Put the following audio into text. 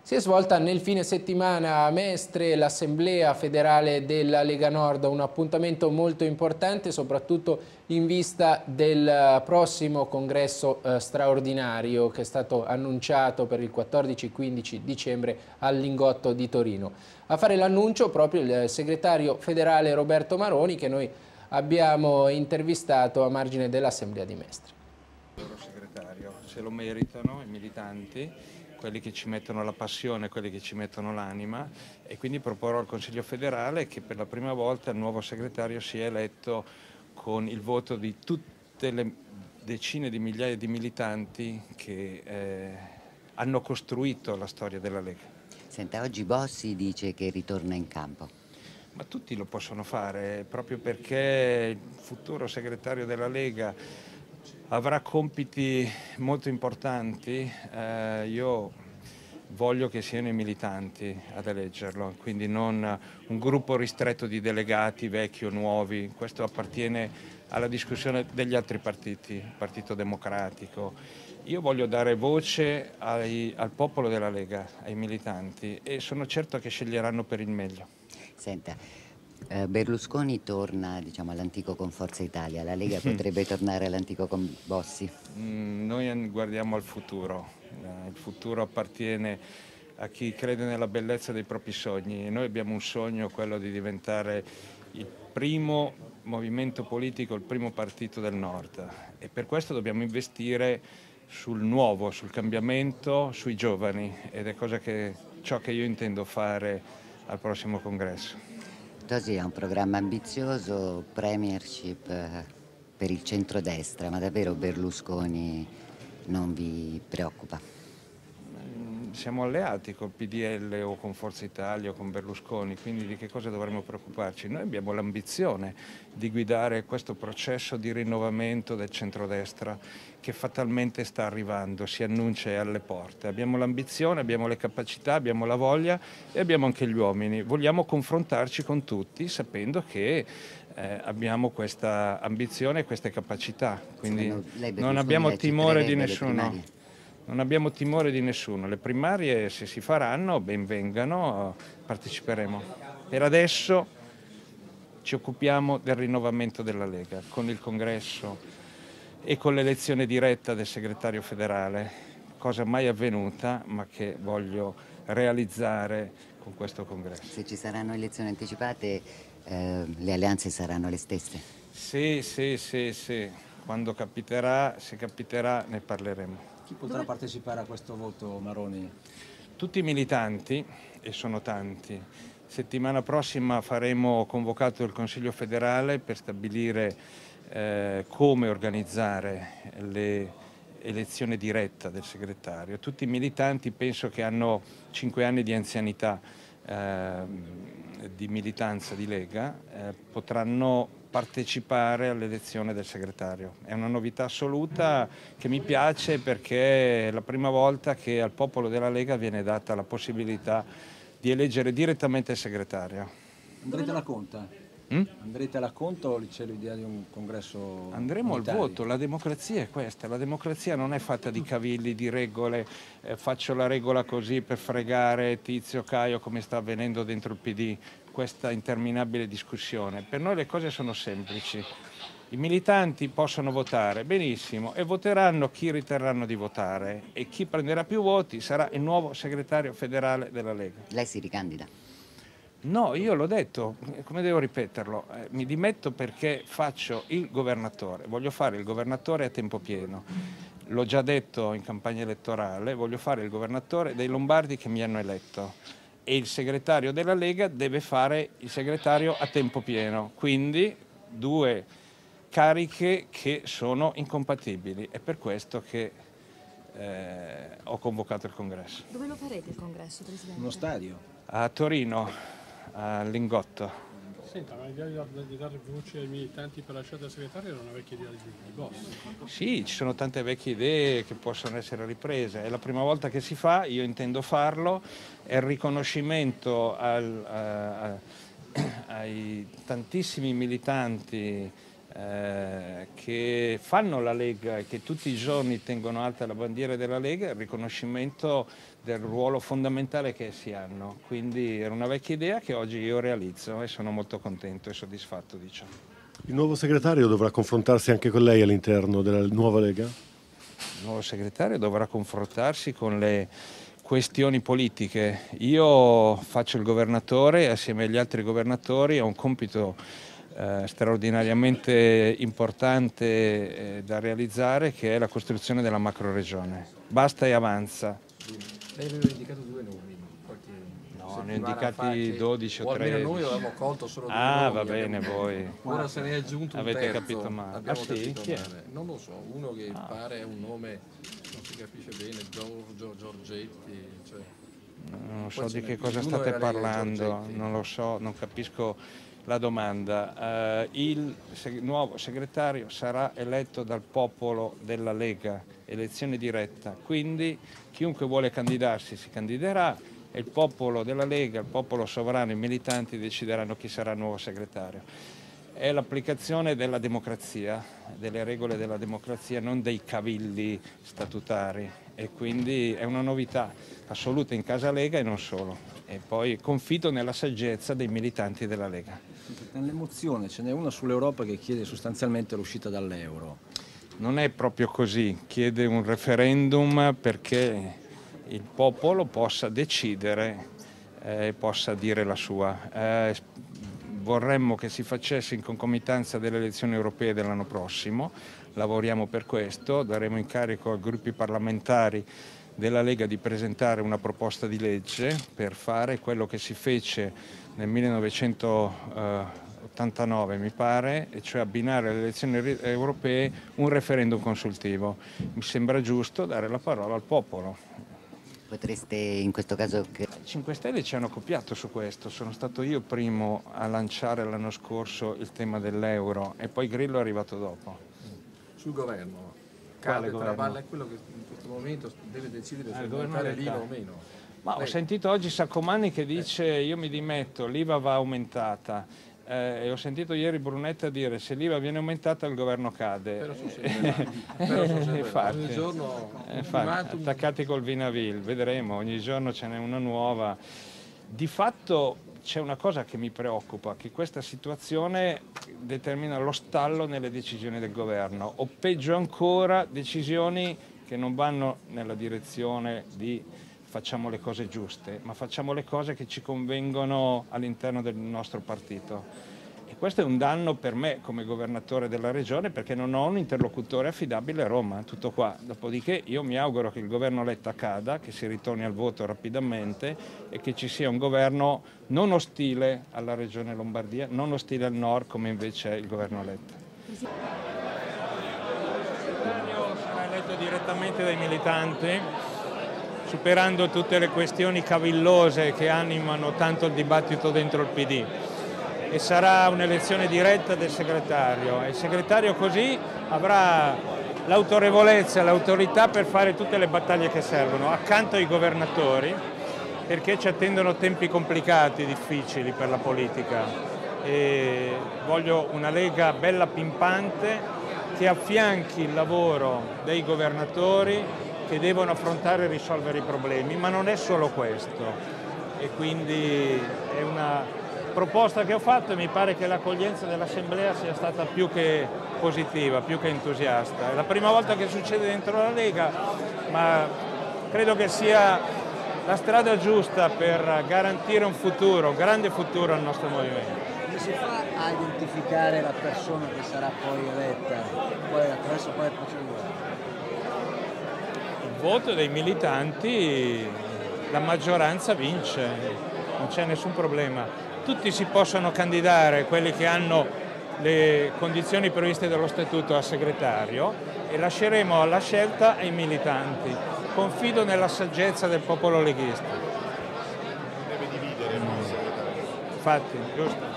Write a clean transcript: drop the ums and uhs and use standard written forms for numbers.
Si è svolta nel fine settimana a Mestre l'Assemblea federale della Lega Nord, un appuntamento molto importante soprattutto in vista del prossimo congresso straordinario che è stato annunciato per il 14 e 15 dicembre al Lingotto di Torino. A fare l'annuncio proprio il segretario federale Roberto Maroni, che noi abbiamo intervistato a margine dell'Assemblea di Mestre. Loro segretario, se lo meritano i militanti, quelli che ci mettono la passione, quelli che ci mettono l'anima, e quindi proporrò al Consiglio federale che per la prima volta il nuovo segretario sia eletto con il voto di tutte le decine di migliaia di militanti che hanno costruito la storia della Lega. Senta, oggi Bossi dice che ritorna in campo. Ma tutti lo possono fare, proprio perché il futuro segretario della Lega avrà compiti molto importanti. Io voglio che siano i militanti ad eleggerlo, quindi non un gruppo ristretto di delegati vecchi o nuovi. Questo appartiene alla discussione degli altri partiti, il Partito Democratico. Io voglio dare voce al popolo della Lega, ai militanti, e sono certo che sceglieranno per il meglio. Senta, Berlusconi torna, diciamo, all'antico con Forza Italia, la Lega potrebbe tornare all'antico con Bossi? Noi guardiamo al futuro, il futuro appartiene a chi crede nella bellezza dei propri sogni, e noi abbiamo un sogno, quello di diventare il primo movimento politico, il primo partito del Nord, e per questo dobbiamo investire sul nuovo, sul cambiamento, sui giovani, ed è ciò che io intendo fare al prossimo congresso. Tosi ha un programma ambizioso, premiership per il centrodestra, ma davvero Berlusconi non vi preoccupa? Siamo alleati col PDL o con Forza Italia o con Berlusconi, quindi di che cosa dovremmo preoccuparci? Noi abbiamo l'ambizione di guidare questo processo di rinnovamento del centrodestra che fatalmente sta arrivando, si annuncia, è alle porte. Abbiamo l'ambizione, abbiamo le capacità, abbiamo la voglia e abbiamo anche gli uomini. Vogliamo confrontarci con tutti sapendo che abbiamo questa ambizione e queste capacità, quindi non abbiamo timore di nessuno. Non abbiamo timore di nessuno, le primarie se si faranno ben vengano, parteciperemo. Per adesso ci occupiamo del rinnovamento della Lega con il congresso e con l'elezione diretta del segretario federale, cosa mai avvenuta ma che voglio realizzare con questo congresso. Se ci saranno elezioni anticipate le alleanze saranno le stesse? Sì, quando capiterà, se capiterà ne parleremo. Chi potrà partecipare a questo voto, Maroni? Tutti i militanti, e sono tanti. Settimana prossima faremo convocato il Consiglio federale per stabilire come organizzare le elezioni diretta del segretario. Tutti i militanti penso che hanno 5 anni di anzianità di militanza di Lega, potranno partecipare all'elezione del segretario. È una novità assoluta che mi piace perché è la prima volta che al popolo della Lega viene data la possibilità di eleggere direttamente il segretario. Andrete alla conta? Andrete alla conta o c'è l'idea di un congresso? Andremo unitario? al voto, la democrazia è questa, la democrazia non è fatta di cavilli, di regole, faccio la regola così per fregare Tizio Caio come sta avvenendo dentro il PD, questa interminabile discussione. Per noi le cose sono semplici, i militanti possono votare, benissimo, e voteranno chi riterranno di votare, e chi prenderà più voti sarà il nuovo segretario federale della Lega. Lei si ricandida? No, io l'ho detto, come devo ripeterlo? Mi dimetto perché faccio il governatore, voglio fare il governatore a tempo pieno. L'ho già detto in campagna elettorale, voglio fare il governatore dei lombardi che mi hanno eletto, e il segretario della Lega deve fare il segretario a tempo pieno, quindi 2 cariche che sono incompatibili. È per questo che ho convocato il congresso. Dove lo farete il congresso, Presidente? Uno stadio? A Torino, a Lingotto. Senta, ma l'idea di dare voce ai militanti per la scelta del segretario era una vecchia idea di Bossi. Sì, ci sono tante vecchie idee che possono essere riprese, è la prima volta che si fa, io intendo farlo, è il riconoscimento ai tantissimi militanti che fanno la Lega e che tutti i giorni tengono alta la bandiera della Lega, il riconoscimento del ruolo fondamentale che essi hanno. Quindi era una vecchia idea che oggi io realizzo e sono molto contento e soddisfatto, diciamo. Il nuovo segretario dovrà confrontarsi anche con lei all'interno della nuova Lega? Il nuovo segretario dovrà confrontarsi con le questioni politiche. Io faccio il governatore e assieme agli altri governatori ho un compito straordinariamente importante da realizzare, che è la costruzione della macroregione. Basta e avanza. Lei aveva indicato 2 nomi. No, ne ho indicati 12 o 13. Almeno noi avevamo colto solo 2 nomi. Ah, va bene, voi. Ora se ne è aggiunto un avete terzo. capito male. Abbiamo Sì? capito Chi è? male. Non lo so, uno che pare un nome, non si capisce bene, Giorgetti. Cioè. Non so di che cosa state parlando, non lo so, non capisco la domanda. Il nuovo segretario sarà eletto dal popolo della Lega, elezione diretta, quindi chiunque vuole candidarsi si candiderà e il popolo della Lega, il popolo sovrano, i militanti decideranno chi sarà il nuovo segretario. È l'applicazione della democrazia, delle regole della democrazia, non dei cavilli statutari, e quindi è una novità assoluta in casa Lega e non solo. E poi confido nella saggezza dei militanti della Lega. Nell'emozione ce n'è una sull'Europa che chiede sostanzialmente l'uscita dall'euro. Non è proprio così, chiede un referendum perché il popolo possa decidere e possa dire la sua. Vorremmo che si facesse in concomitanza delle elezioni europee dell'anno prossimo, lavoriamo per questo, daremo incarico ai gruppi parlamentari della Lega di presentare una proposta di legge per fare quello che si fece nel 1989 mi pare, e cioè abbinare alle elezioni europee un referendum consultivo. Mi sembra giusto dare la parola al popolo. Potreste in questo caso... I 5 Stelle ci hanno copiato su questo, sono stato io primo a lanciare l'anno scorso il tema dell'euro e poi Grillo è arrivato dopo. Sul governo, Quale governo? Traballa è quello che in questo momento deve decidere se governo aumentare Letta. l'IVA o meno. Ma ho sentito oggi Saccomanni che dice io mi dimetto, l'IVA va aumentata. E ho sentito ieri Brunetta dire se l'IVA viene aumentata il governo cade. Infatti, ogni giorno attaccati col Vinavil, vedremo, ogni giorno ce n'è una nuova. Di fatto c'è una cosa che mi preoccupa, che questa situazione determina lo stallo nelle decisioni del governo, o peggio ancora decisioni che non vanno nella direzione di facciamo le cose giuste, ma facciamo le cose che ci convengono all'interno del nostro partito. E questo è un danno per me come governatore della regione, perché non ho un interlocutore affidabile a Roma, tutto qua. Dopodiché io mi auguro che il governo Letta cada, che si ritorni al voto rapidamente e che ci sia un governo non ostile alla regione Lombardia, non ostile al nord come invece è il governo Letta. Il segretario sarà eletto direttamente dai militanti, superando tutte le questioni cavillose che animano tanto il dibattito dentro il PD, e sarà un'elezione diretta del segretario, e il segretario così avrà l'autorevolezza e l'autorità per fare tutte le battaglie che servono accanto ai governatori, perché ci attendono tempi complicati, difficili per la politica, e voglio una Lega bella pimpante che affianchi il lavoro dei governatori che devono affrontare e risolvere i problemi, ma non è solo questo, e quindi è una proposta che ho fatto e mi pare che l'accoglienza dell'Assemblea sia stata più che positiva, più che entusiasta. È la prima volta che succede dentro la Lega, ma credo che sia la strada giusta per garantire un futuro, un grande futuro al nostro movimento. Come si fa a identificare la persona che sarà poi eletta, poi attraverso quale procedura? Il voto dei militanti, la maggioranza vince, non c'è nessun problema. Tutti si possono candidare, quelli che hanno le condizioni previste dallo Statuto, a segretario, e lasceremo alla scelta ai militanti. Confido nella saggezza del popolo leghista. Non deve dividere il segretario. Infatti, giusto.